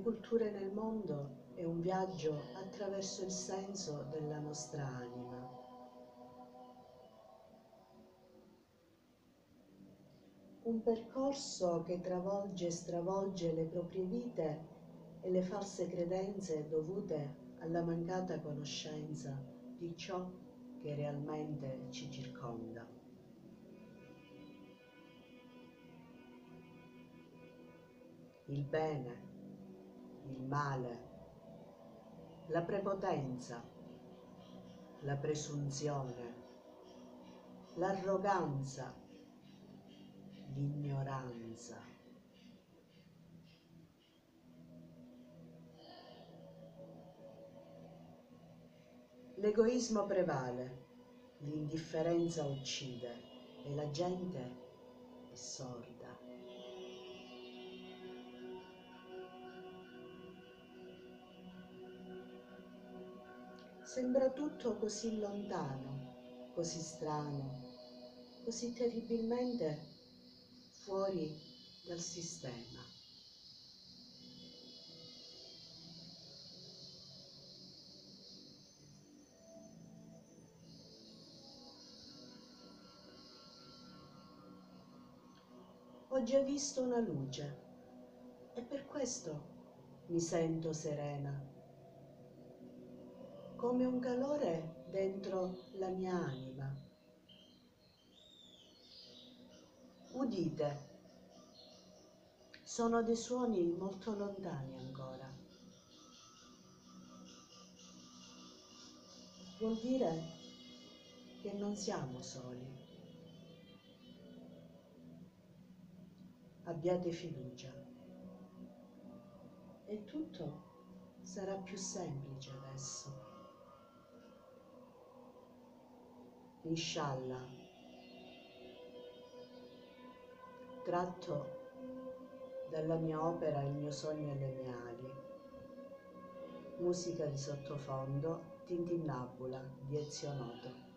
culture nel mondo è un viaggio attraverso il senso della nostra anima. Un percorso che travolge e stravolge le proprie vite e le false credenze dovute alla mancata conoscenza di ciò che realmente ci circonda. Il bene, il male, la prepotenza, la presunzione, l'arroganza, l'ignoranza. L'egoismo prevale, l'indifferenza uccide e la gente è sorda. Sembra tutto così lontano, così strano, così terribilmente fuori dal sistema. Ho già visto una luce e per questo mi sento serena, come un calore dentro la mia anima. Udite, sono dei suoni molto lontani ancora. Vuol dire che non siamo soli. Abbiate fiducia e tutto sarà più semplice adesso. Inshallah, tratto dalla mia opera Il mio sogno e le mie ali. Musica di sottofondo Tintinnabula di Ezio Noto.